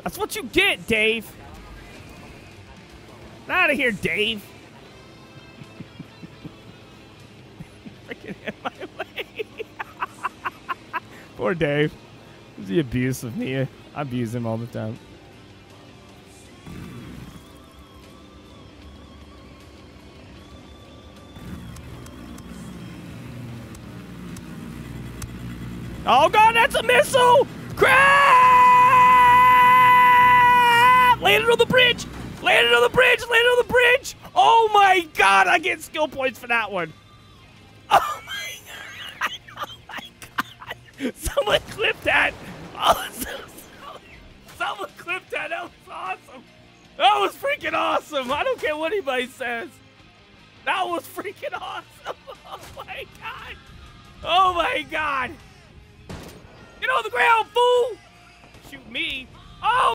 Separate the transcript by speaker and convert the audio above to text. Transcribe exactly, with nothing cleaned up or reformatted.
Speaker 1: That's what you get, Dave. Get out of here, Dave. Freaking in my way. Poor Dave. He's the abuse of me. I abuse him all the time. Oh, God, that's a missile! Crap! Landed on the bridge! Landed on the bridge! Landed on the bridge! Oh, my God, I get skill points for that one. Oh, my God. Oh, my God. Someone clip that. Oh, so, so, someone clip that. That was awesome. That was freaking awesome. I don't care what anybody says. That was freaking awesome. Oh, my God. Oh, my God. Get on the ground, fool! Shoot me. Oh!